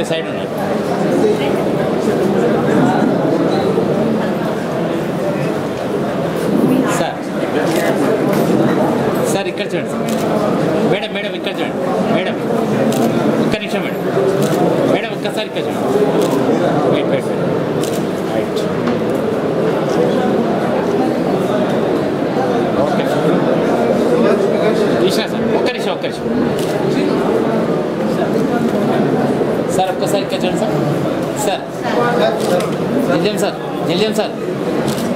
కొద్ది సైడ్ ఉన్నాయి. Sir sir ఇక్కడ చూడండి మేడం, మేడం ఇక్కడ చూడండి మేడం, ఒక్క నిమిషం మేడం, మేడం ఒక్కసారి ఇక్కడ చూడండి. Wait wait right. ఓకే తీసినా సార్, ఒక్క నిమిషం ఒక్క నిమిషం సార్, ఒక్కసారి ఇక్కడ చూడండి సార్. సార్ జల్దీ సార్, జల్దీ సార్.